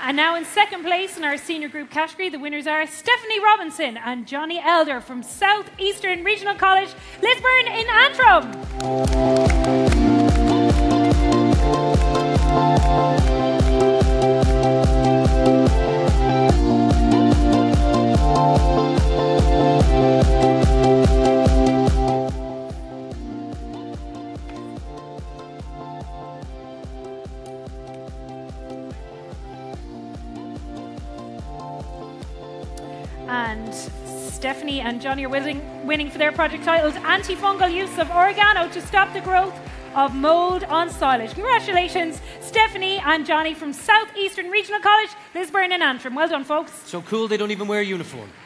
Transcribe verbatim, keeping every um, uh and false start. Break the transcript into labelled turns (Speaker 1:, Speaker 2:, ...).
Speaker 1: And now in second place in our senior group category, the winners are Stephanie Robinson and Johnny Elder from South Eastern Regional College, Lisburn in Antrim. And Stephanie and Johnny are winning, winning for their project titled Antifungal Use of Oregano to Stop the Growth of Mould on Silage. Congratulations, Stephanie and Johnny from South Eastern Regional College, Lisburn and Antrim. Well done, folks.
Speaker 2: So cool they don't even wear a uniform.